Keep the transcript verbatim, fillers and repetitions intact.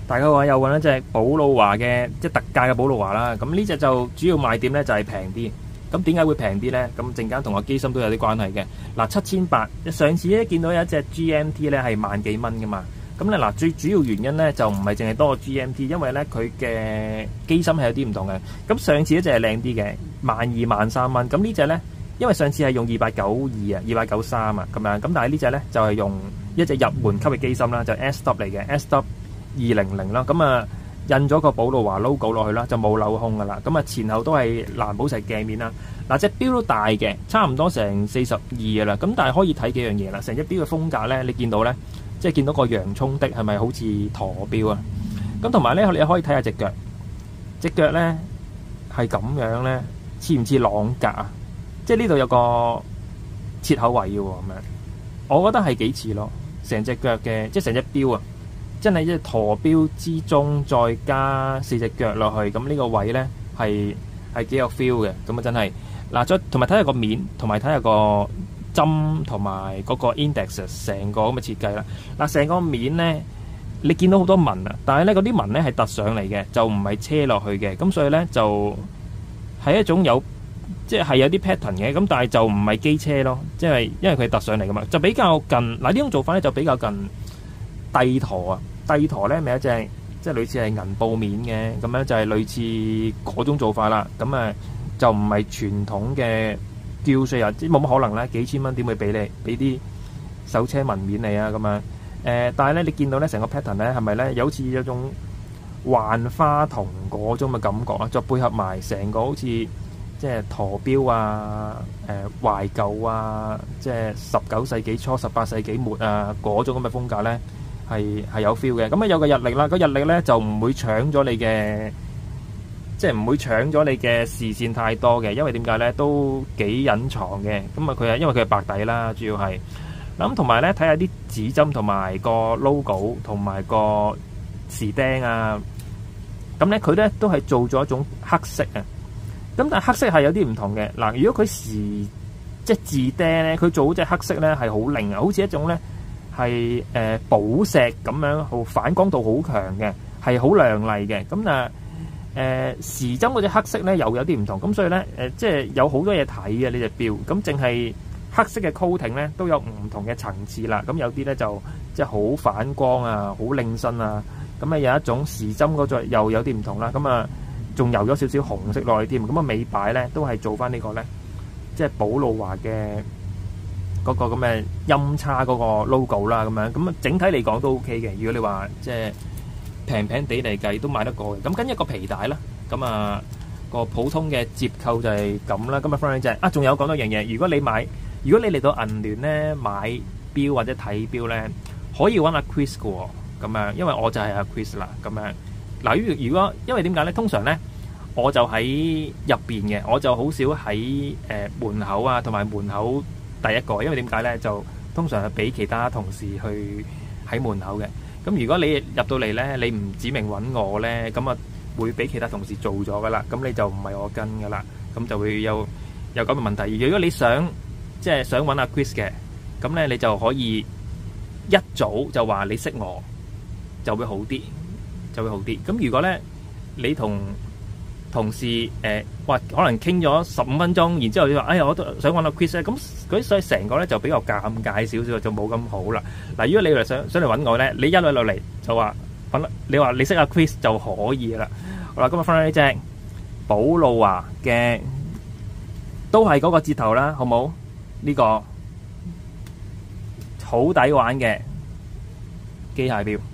大家話又揾一隻寶路華嘅即係特價嘅寶路華啦。咁呢隻就主要賣點咧就係平啲。咁點解會平啲咧？咁陣間同個機芯都有啲關係嘅。嗱，七千八，上次咧見到有一隻 G M T 咧係萬幾蚊噶嘛。咁咧嗱，最主要原因咧就唔係淨係多個 G M T，因為咧佢嘅機芯係有啲唔同嘅。咁上次嗰隻係靚啲嘅，萬二萬三蚊。咁呢隻咧，因為上次係用二八九二啊，二八九三啊咁樣。咁但係呢隻咧就係用一隻入門級嘅機芯啦，就 S W 嚟嘅 S W 二零零啦。咁啊印咗個寶路華 logo 落去啦，就冇鏤空噶啦。咁啊前後都係藍寶石鏡面啦。嗱，隻錶都大嘅，差唔多成四十二噶啦。咁但係可以睇幾樣嘢啦。成隻錶嘅風格咧，你見到咧？即係見到個洋葱的係咪好似駝錶啊？咁同埋咧，你可以睇下隻腳，隻腳咧係咁樣咧，似唔似朗格啊？即係呢度有個切口位嘅喎，咁樣，我覺得係幾似咯。成隻腳嘅，即係成隻錶啊，真係一隻駝錶之中再加四隻腳落去，咁呢個位咧係係幾有 feel 嘅。咁啊真係嗱，再同埋睇下個面，同埋睇下個針同埋嗰個 index 成個咁嘅設計啦。嗱，成個面咧，你見到好多紋啊，但係咧嗰啲紋咧係突上嚟嘅，就唔係車落去嘅。咁所以咧就係一種有即係有啲 pattern 嘅，咁但係就唔係機車咯，即係因為佢係突上嚟噶嘛，就比較近嗱呢種做法咧就比較近帝陀啊。帝陀咧咪一隻即係類似係銀布面嘅，咁樣就係類似嗰種做法啦。咁啊就唔係傳統嘅。吊稅啊，即冇乜可能啦，幾千蚊點會俾你俾啲手車紋面你啊咁樣？誒、呃，但係咧你見到咧成個 pattern 咧係咪咧有好似有種幻花銅嗰種嘅感覺啊？再配合埋成個好似即係駝錶啊、誒、呃、懷舊啊，即係十九世紀初、十八世紀末啊嗰種咁嘅風格咧，係係有 feel 嘅。咁啊有個日曆啦，個日曆咧就唔會搶咗你嘅。即係唔會搶咗你嘅視線太多嘅，因為點解咧都幾隱藏嘅。咁啊佢係因為佢係白底啦，主要係咁同埋咧睇下啲指針同埋個 logo 同埋個時釘啊。咁咧佢咧都係做咗一種黑色啊。咁但係黑色係有啲唔同嘅嗱。如果佢時即係字釘咧，佢做嗰隻黑色咧係好靈啊，好似一種咧係誒寶石咁樣，好反光度好強嘅，係好亮麗嘅。咁啊〜誒、呃、時針嗰隻黑色咧又有啲唔同，咁所以咧誒、呃、即係有好多嘢睇嘅呢隻錶，咁淨係黑色嘅 coating 咧都有唔同嘅層次啦，咁有啲咧就即係好反光啊，好靚身啊，咁啊有一種時針嗰隻又有啲唔同啦，咁啊仲油咗少少紅色落去添，咁啊尾擺咧都係做翻呢個咧，即係寶路華嘅嗰個咁嘅音叉嗰個 logo 啦，咁樣咁啊整體嚟講都 OK 嘅，如果你話即係。平平地嚟計都買得過嘅，咁跟一個皮帶啦，咁啊個普通嘅折扣就係咁啦。咁啊 friend 就係啊，仲有講多樣嘢，如果你買，如果你嚟到銀聯咧買錶或者睇錶咧，可以揾阿 Chris 嘅喎，咁樣，因為我就係阿 Chris 啦，咁樣嗱。如如果因為點解咧？通常咧我就喺入邊嘅，我就好少喺誒、呃、門口啊，同埋門口第一個，因為點解咧？就通常係俾其他同事去喺門口嘅。咁如果你入到嚟咧，你唔指明揾我咧，咁啊會俾其他同事做咗噶啦，咁你就唔係我跟噶啦，咁就會有有咁嘅問題。如果你想即係想揾阿 Chris 嘅，咁咧你就可以一早就話你識我，就會好啲，就會好啲。咁如果咧你同同事誒，哇、呃，可能傾咗十五分鐘，然之後你話，哎呀，我都想揾阿 Chris 咧，咁嗰所以成個咧就比較尷尬少少，就冇咁好啦。嗱，如果你嚟想想嚟揾我咧，你一路落嚟就話揾，你話你識阿 Chris 就可以啦。好啦，今日翻嚟呢隻寶路華嘅都係嗰個折頭啦，好冇？呢、這個好抵玩嘅機械錶。